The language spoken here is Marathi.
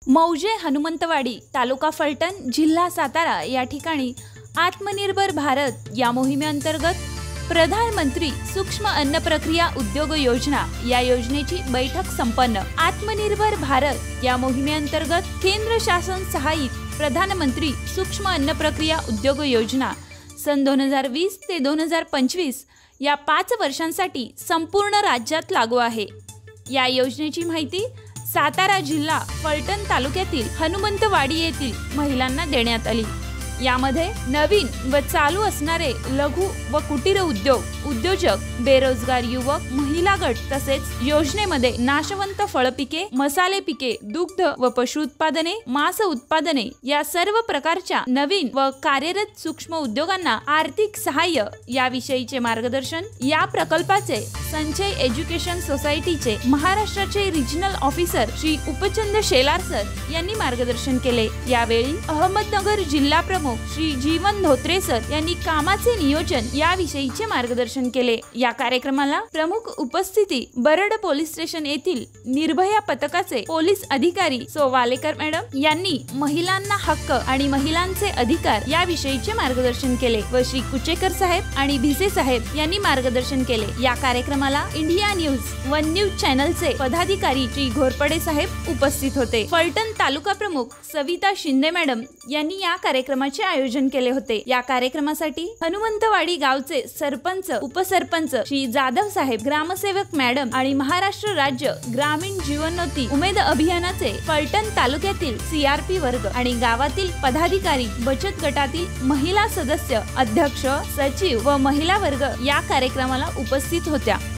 मौजे हनुमंतवाडी तालुका फलटण जिल्हा सातारा या ठिकाणी आत्मनिर्भर भारत या मोहिमेअंतर्गत प्रधानमंत्री सूक्ष्म अन्न प्रक्रिया उद्योग योजना या योजनेची बैठक संपन्न। आत्मनिर्भर भारत या मोहिमेअंतर्गत केंद्र शासन सहाय्यित प्रधानमंत्री सूक्ष्म अन्न प्रक्रिया उद्योग योजना सन 2020 ते 2025 या 5 वर्षांसाठी संपूर्ण राज्यात लागू आहे। या योजनेची माहिती सातारा जिल्हा फलटण तालुक्यातील हनुमंतवाडी येथील महिलांना देण्यात आली। यामध्ये नवीन व चालू असणारे लघु व कुटीर उद्योजक, बेरोजगार युवक, महिला गट तसेच योजनेमध्ये नाशवंत फळपिके, मसाले पिके, दुग्ध व पशु उत्पादने, मांस उत्पादने या सर्व प्रकारच्या नवीन व कार्यरत सूक्ष्म उद्योगांना आर्थिक सहाय्य याविषयीचे मार्गदर्शन या प्रकल्पाचे संचय एज्युकेशन सोसायटीचे महाराष्ट्राचे regional officer Shri Upchand Shelar sir यांनी मार्गदर्शन केले। यावेळी अहमदनगर जिल्हा प्रमुख श्री जीवन धोत्रे सर यांनी कामाचे नियोजन याविषयीचे मार्गदर्शन केले। या कार्यक्रमाला प्रमुख उपस्थिती बरड पोलीस स्टेशन येथील निर्भया पथकाचे पोलीस अधिकारी सो वालेकर मॅडम यांनी महिलांना हक्क आणि महिलांचे अधिकार याविषयीचे मार्गदर्शन केले व श्री कुचेकर साहेब आणि भिसे साहेब यांनी मार्गदर्शन केले। या कार्यक्रमाला इंडिया न्यूज वन न्यूज चॅनलचे पदाधिकारी श्री घोरपडे साहेब उपस्थित होते। फलटण तालुका प्रमुख सविता शिंदे मॅडम यांनी या कार्यक्रमाचे आयोजन केले होते। या कार्यक्रमासाठी हनुमंतवाडी गावचे सरपंच, उपसरपंच श्री जाधव साहेब, ग्रामसेवक मॅडम आणि महाराष्ट्र राज्य ग्रामीण जीवनोन्नती उमेद अभियानाचे फलटण तालुक्यातील सीआरपी वर्ग आणि गावातील पदाधिकारी, बचत गटातील महिला सदस्य, अध्यक्ष, सचिव व महिला वर्ग या कार्यक्रमाला उपस्थित होत्या।